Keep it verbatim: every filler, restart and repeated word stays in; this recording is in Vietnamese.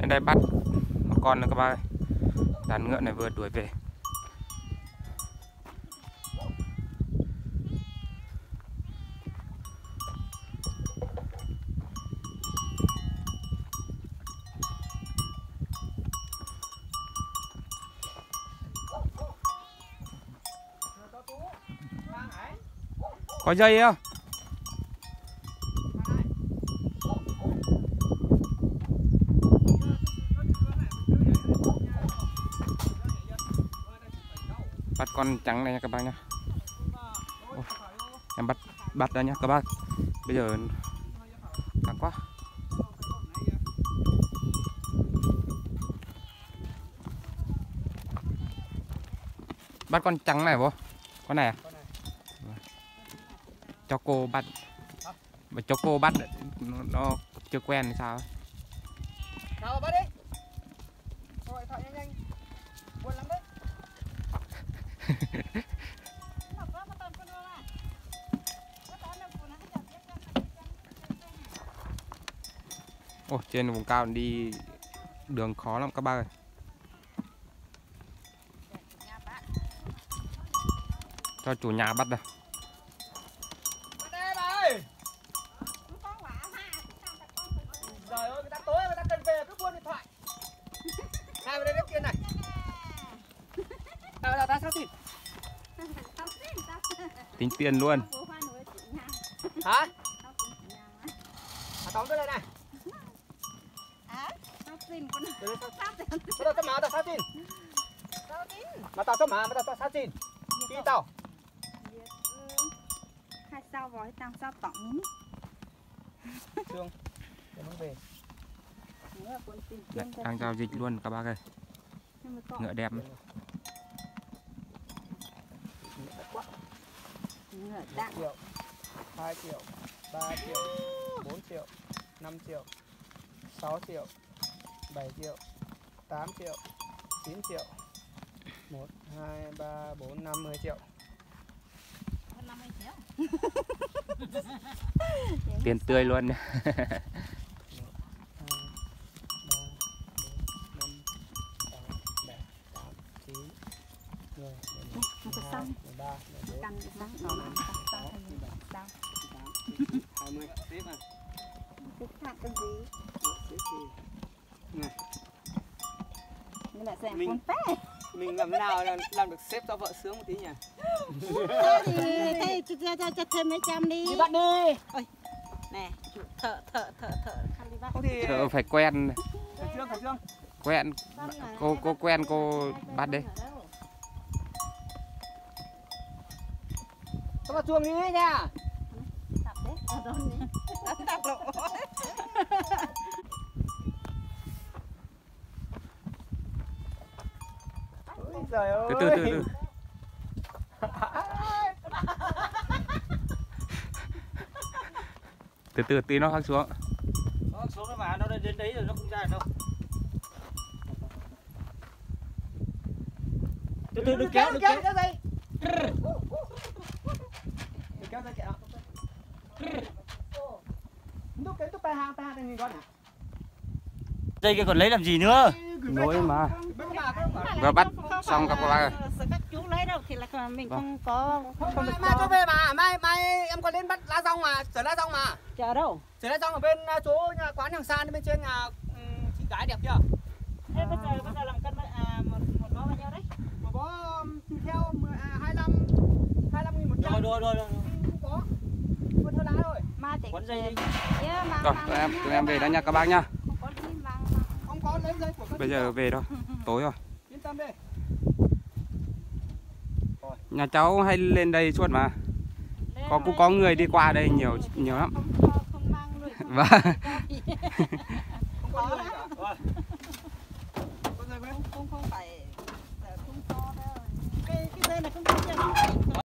Bên đây bắt một con nữa các bác ơi. Đàn ngựa này vừa đuổi về. Có dây không? Bắt con trắng này nha các bác nhá. Ôi, em bắt bắt ra nhá các bác. Bây giờ căng quá. Bắt con trắng này vô. Con này à? Cho cô bắt. Mà cho cô bắt nó, nó chưa quen thì sao? Nào bắt đi. Rồi thoại nhanh nhanh. Buồn lắm đấy. Ồ, trên vùng cao đi đường khó lắm các bác ơi. Cho chủ nhà bắt đây. Bắt đây bà ơi. Trời ơi, người ta tối người ta cần về cứ buôn điện thoại. Này vào đây đếp kia này. Nào nào ta sao thịt? Tính tiền luôn. Hả? À, tóm tới đây này. Bắt đầu tao má tao sao tin? Mà tao sao má mà tao sao tin? Đi tao. Hai sao vói tăng sao tổng. Trương, để mang về. Đấy, đang giao dịch luôn các bác ơi. Ngựa đẹp. Ngựa đặng. Triệu, hai triệu, ba triệu, bốn triệu, năm triệu, sáu triệu, bảy triệu, tám triệu, chín triệu, một, hai, ba, bốn, năm mươi triệu. Tiền tươi luôn. Mình, mình làm thế nào làm, làm được xếp cho vợ sướng một tí nhỉ? Thế thì cho cho thêm mấy trăm đi. Đi bắt đi. Ôi, nè, thợ thợ thợ thợ đi bắt. Không thì Thợ phải quen. Khải Trương, Khải Trương. Quen. Cô cô quen cô bắt đi. Cho vào chuồng đi nha. Tập đấy. Ở đó đi. Tập lộ. Trời ơi. Từ từ từ từ. Từ từ tí nó khắc xuống. Nó xuống nó mà nó đến đấy rồi nó không ra được đâu. Từ từ đừng kéo đừng kéo kéo dây. Đừng kéo dây kẹo. Lúc cái lúc tay hàng tay hàng nhìn con hả? Dây kia còn lấy làm gì nữa? Nối mà. Vừa bắt xong các bác ơi. Các chú lấy đâu thì là mình không có Không, không mai, mai cho về mà, mai mai em còn đến bắt lá rong mà, sửa lá rong mà. chờ đâu. Sửa lá rong ở bên chỗ nhà quán hàng san bên trên nhà um, chị gái đẹp chưa? Thế bây giờ bây giờ làm cân à, một một bó bao nhiêu đấy? Một bó um, theo à, hai mươi lăm hai mươi lăm nghìn một trăm. Rồi rồi rồi rồi. Không có. Quên hơi lá thôi. Ma chỉ Quấn dây đi. Rồi, tụi em tụi em về đã nha các bác nhá. Không có đi mang. Không có lấy dây của các Bây giờ về thôi. Tối rồi. Yên tâm đi. Nhà cháu hay lên đây suốt mà. Có cũng có người đi qua đây nhiều nhiều lắm. Không, không mang luôn. Vâng. Không có gì cả. Rồi. Không không phải không to đâu. Cái cái dây này không có gì.